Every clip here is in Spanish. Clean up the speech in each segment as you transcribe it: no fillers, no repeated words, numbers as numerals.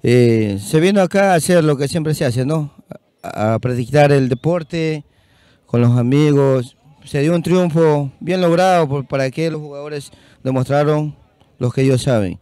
Se vino acá a hacer lo que siempre se hace, ¿no? A practicar el deporte con los amigos. Se dio un triunfo bien logrado para que los jugadores demostraron lo que ellos saben.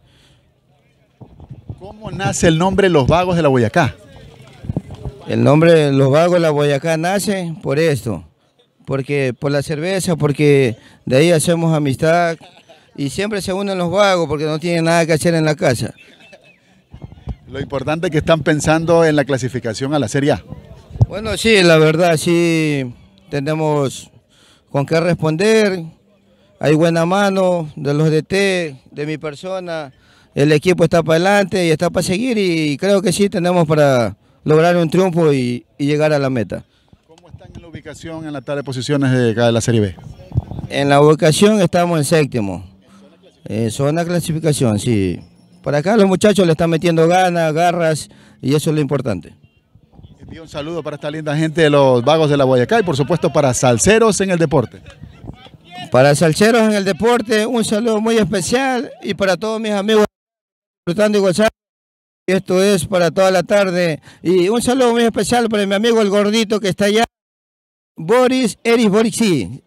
¿Cómo nace el nombre Los Vagos de la Boyacá? El nombre de Los Vagos de la Boyacá nace por esto, porque por la cerveza, porque de ahí hacemos amistad y siempre se unen los vagos porque no tienen nada que hacer en la casa. Lo importante es que están pensando en la clasificación a la Serie A. Bueno, sí, la verdad, sí, tenemos con qué responder. Hay buena mano de los DT, de mi persona. El equipo está para adelante y está para seguir y creo que sí tenemos para lograr un triunfo y llegar a la meta. ¿Cómo están en la ubicación en la tabla de posiciones de la Serie B? En la ubicación estamos en séptimo. Zona clasificación, sí. Para acá los muchachos le están metiendo ganas, garras y eso es lo importante. Envío un saludo para esta linda gente de Los Vagos de la Boyacá y por supuesto para Salceros en el deporte. Para Salceros en el deporte, un saludo muy especial y para todos mis amigos disfrutando y gozando. Esto es para toda la tarde y un saludo muy especial para mi amigo el gordito que está allá, Eris Boris, sí.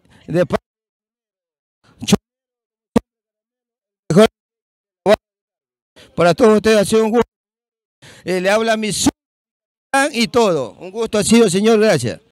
Para todos ustedes ha sido un gusto. Le habla mi y todo. Un gusto ha sido, señor, gracias.